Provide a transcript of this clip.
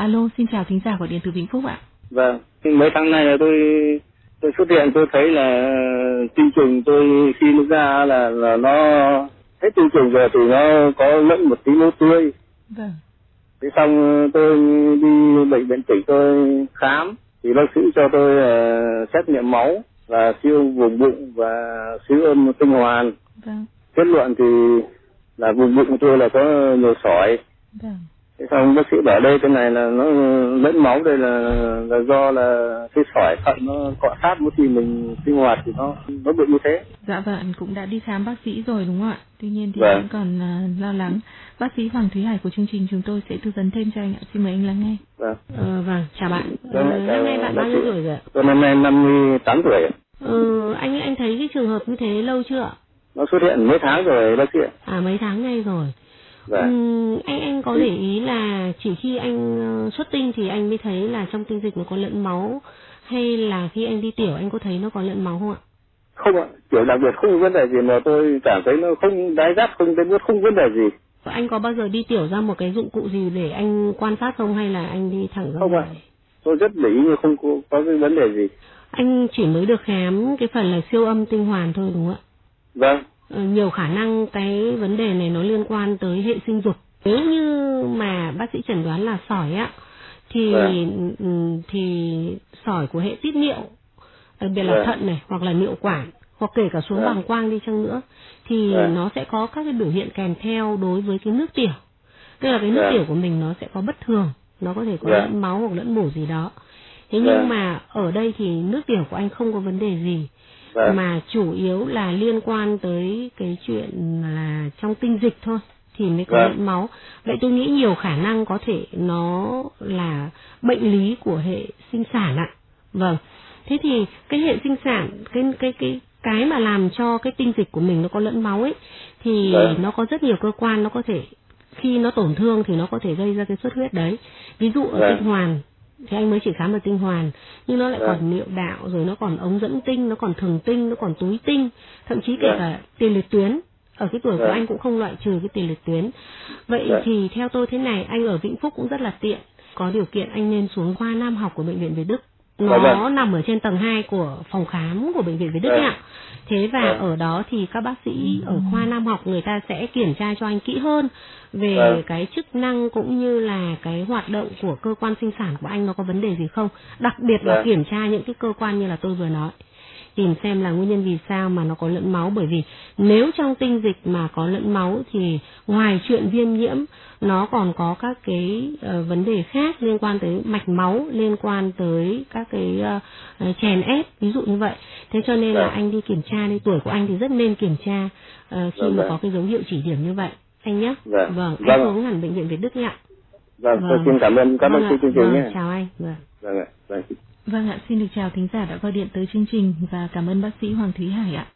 Alo, xin chào thính giả của điện từ Vĩnh Phúc ạ. Vâng, mấy tháng này là tôi xuất hiện, tôi thấy là tinh trùng tôi khi nó ra là nó hết tinh trùng rồi thì nó có lẫn một tí máu tươi. Vâng. Thế xong tôi đi bệnh viện tỉnh tôi khám thì bác sĩ cho tôi xét nghiệm máu và siêu vùng bụng và siêu âm tinh hoàn. Vâng. Kết luận thì là vùng bụng của tôi là có nhiều sỏi. Vâng. Thế xong bác sĩ bảo đây cái này là nó lẫn máu, đây là do là cái sỏi thận nó cọ sát mỗi khi mình sinh hoạt thì nó bị như thế. Dạ vâng, cũng đã đi khám bác sĩ rồi đúng không ạ? Tuy nhiên thì Vâng. vẫn còn lo lắng. Bác sĩ Hoàng Thúy Hải của chương trình chúng tôi sẽ tư vấn thêm cho anh ạ. Xin mời anh lắng nghe. Vâng. Vâng, chào bạn. Vâng, Năm nay bạn bao nhiêu tuổi rồi ạ? Tôi năm nay 58 tuổi ạ. Anh thấy cái trường hợp như thế lâu chưa ạ? Nó xuất hiện mấy tháng rồi bác sĩ ạ. À, mấy tháng nay rồi. Vâng. Anh có để ý là chỉ khi anh xuất tinh thì anh mới thấy là trong tinh dịch nó có lẫn máu, hay là khi anh đi tiểu anh có thấy nó có lẫn máu không ạ? Không ạ, kiểu đặc biệt không có vấn đề gì mà tôi cảm thấy nó không đái rát, không thấy buốt, không vấn đề gì. Anh có bao giờ đi tiểu ra một cái dụng cụ gì để anh quan sát không, hay là anh đi thẳng ra Không ạ, tôi rất để ý nhưng không có cái vấn đề gì. Anh chỉ mới được khám cái phần là siêu âm tinh hoàn thôi đúng không ạ? Vâng. Nhiều khả năng cái vấn đề này nó liên quan tới hệ sinh dục. Nếu như mà bác sĩ chẩn đoán là sỏi á thì sỏi của hệ tiết niệu, đặc biệt là thận này, hoặc là niệu quản, hoặc kể cả xuống bàng quang đi chăng nữa, thì nó sẽ có các cái biểu hiện kèm theo đối với cái nước tiểu. Tức là cái nước tiểu của mình nó sẽ có bất thường, nó có thể có lẫn máu hoặc lẫn mủ gì đó. Thế nhưng mà ở đây thì nước tiểu của anh không có vấn đề gì, mà chủ yếu là liên quan tới cái chuyện là trong tinh dịch thôi thì mới có lẫn máu. Vậy tôi nghĩ nhiều khả năng có thể nó là bệnh lý của hệ sinh sản ạ. Vâng. Thế thì cái hệ sinh sản, cái mà làm cho cái tinh dịch của mình nó có lẫn máu ấy thì nó có rất nhiều cơ quan, nó có thể khi nó tổn thương thì nó có thể gây ra cái xuất huyết đấy. Ví dụ ở tinh hoàn thì anh mới chỉ khám ở tinh hoàn, nhưng nó lại còn niệu đạo, rồi nó còn ống dẫn tinh, nó còn thường tinh, nó còn túi tinh, thậm chí kể cả tiền liệt tuyến. Ở cái tuổi của anh cũng không loại trừ cái tiền liệt tuyến. Vậy thì theo tôi thế này, anh ở Vĩnh Phúc cũng rất là tiện, có điều kiện anh nên xuống khoa nam học của bệnh viện Việt Đức. Nó nằm ở trên tầng 2 của phòng khám của bệnh viện Việt Đức ạ. Thế và ở đó thì các bác sĩ ở khoa nam học người ta sẽ kiểm tra cho anh kỹ hơn về cái chức năng cũng như là cái hoạt động của cơ quan sinh sản của anh nó có vấn đề gì không. Đặc biệt là kiểm tra những cái cơ quan như là tôi vừa nói, tìm xem là nguyên nhân vì sao mà nó có lẫn máu. Bởi vì nếu trong tinh dịch mà có lẫn máu thì ngoài chuyện viêm nhiễm, nó còn có các cái vấn đề khác liên quan tới mạch máu, liên quan tới các cái chèn ép, ví dụ như vậy. Thế cho nên là anh đi kiểm tra đi, tuổi của anh thì rất nên kiểm tra khi mà có cái dấu hiệu chỉ điểm như vậy anh nhé. Vâng, anh xuống hẳn bệnh viện Việt Đức nhé. Tôi xin cảm ơn các bác sĩ chương trình nhé. Chào anh. Vâng ạ, xin được chào thính giả đã gọi điện tới chương trình và cảm ơn bác sĩ Hoàng Thúy Hải ạ.